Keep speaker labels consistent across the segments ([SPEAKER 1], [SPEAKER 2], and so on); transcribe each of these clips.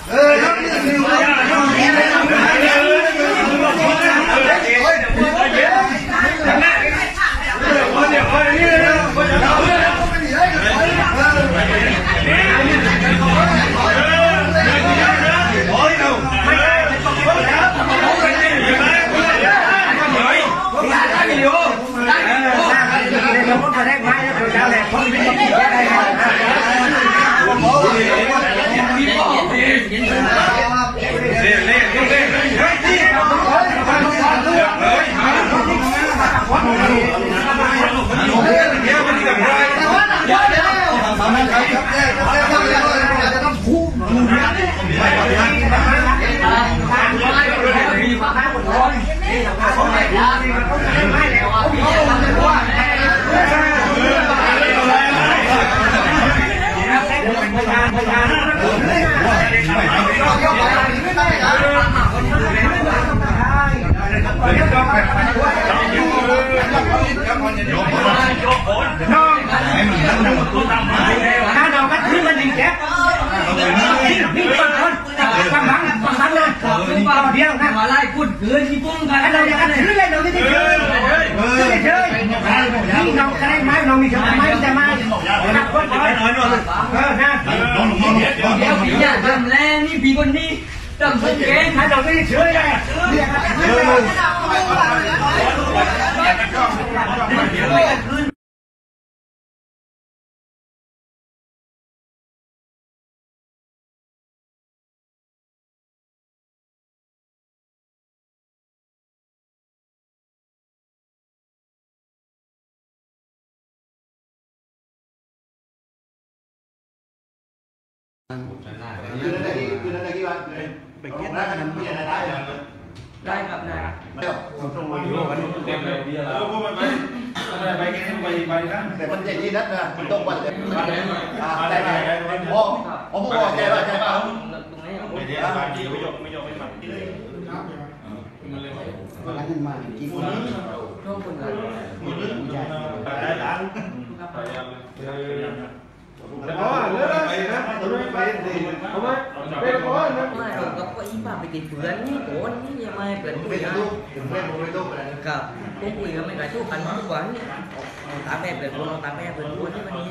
[SPEAKER 1] เดียวนะอะไรพูดเกินที่ปุ้งกันเราอยากกันเรื่อยเราไม่ได้เฉยนี่เราใครไม้เรามีทำไมจะมาหนักคนน้อยนะเดี๋ยวพี่อยากทำแล้วนี่พี่คนนี้ทำสุดเก่งถ้าเราไม่ได้เฉยเลย
[SPEAKER 2] คือนั่นได้กี่วันไปเก็บได้กันไม่ได้
[SPEAKER 1] ได้ครับได้
[SPEAKER 2] แต่มันใจดีนักนะมันต้องวันเลยได้ไหมอ๋อผมบอกใจป่ะใจป่ะไม่ได้ไม่ยกมันร้านเงินมากี่คน
[SPEAKER 1] ช่วงคนละ
[SPEAKER 2] ได้ร้านอ๋อเลือกไปนะไปสิเอาไหมเป็นคนนะ
[SPEAKER 1] ไม่เราก็อีบ้าไปกินเพื่อนนี่โกนนี่ยังไม่เปิดคุยกันครับผมคุยกันไม่ได้ทุกวันทุกวันนี่ตาแม่เปิดคนตาแม่เปิดคนที่วันนี้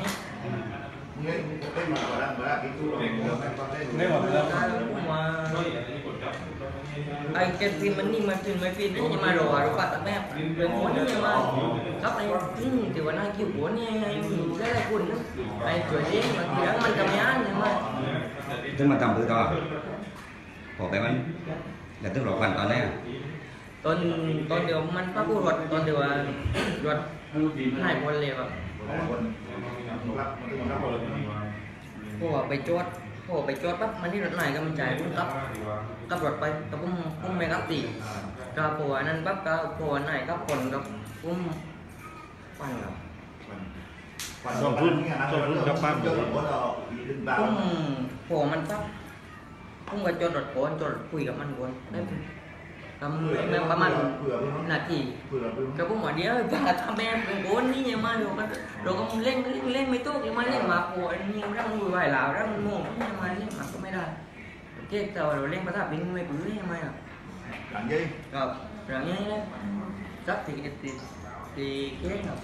[SPEAKER 1] ไอ้เก็บฟิล์มมันนี่มันฟิล์มไม่ฟิล์มนี่จะมารอหรือเปล่าตาแม่เป็นคนนี่จะมาครับไอ้ที่วันนั้นคิวหัวนี่ไอ้ได้ไรคุณนะไอ้ช่วยเลี้ยงมันเลี้ยงมันทำงานใช่ไหม
[SPEAKER 3] ถึงมาทำตัวพอไปมันอย่าตึ้งหลอกกันตอนนี้
[SPEAKER 1] ตอนเดียวมันพักกูรถตอนเดียวรถหายคนเลยแบบพอไปจอดปั๊บมันที่รถไหนก็มันจ่ายพุ่งกับรถไปกับพุ่งไม่กับตีกับผัวนั่นปั๊บกับผัวไหนกับคนกับพุ่งปั่นกับ
[SPEAKER 2] ส่งขึ้นกับปั๊มพุ่
[SPEAKER 1] งผัวมันปั๊บพุ่งกับจอดรถก่อนจอดคุยกับมันก่อนได้ทำประมาณนาทีก็พุ่งว่าเดียวป้าทำแม่เป็นคนนี่ยังมาดูมันเราก็เล่นไม่ตู้ยังมาเล่นมาผัวนี่ยังร่างมือไหวหลาวร่างโม่ยังมาเล่นมาก็ไม่ได้เจ๊แต่เราเล่นภาษาบินไม่ปื้อยังไงอ่ะ
[SPEAKER 2] หลังยี่
[SPEAKER 1] ครับหลังยี่เลยจับตีเค้กครับ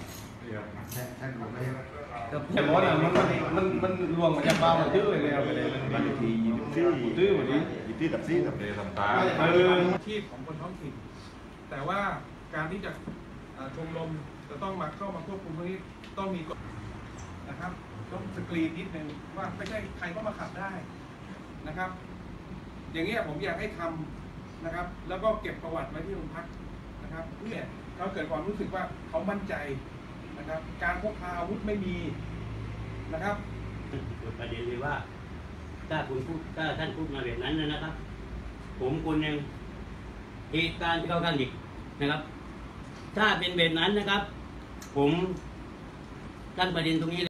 [SPEAKER 4] แต่บอสอ่ะมันรวมกับยาบ้ามันเยอะเลยเอาไปเลยมันทีตื้อวันนี้
[SPEAKER 2] ที่ตัดซี่ตัดเตะตัดตา
[SPEAKER 5] ที่ของคนท้องถิ่นแต่ว่าการที่จะชมรมจะต้องมาเข้ามาควบคุมตรงนี้ต้องมีกฎนะครับต้องสกรีนนิดนึงว่าไม่ใช่ใครก็มาขับได้นะครับอย่างเงี้ยผมอยากให้ทำนะครับแล้วก็เก็บประวัติไว้ที่โรงพักนะครับเนี่ยเขาเกิดความรู้สึกว่าเขามั่นใจนะครับการพกพาอาวุธไม่มีนะครับ
[SPEAKER 6] ประเด็นเลยว่าถ้าท่านพูดมาแบบนั้นนะครับผมคนหนึ่งเหตุการณ์เข้ากันอีกนะครับถ้าเป็นแบบนั้นนะครับผมตั้งประเด็นตรงนี้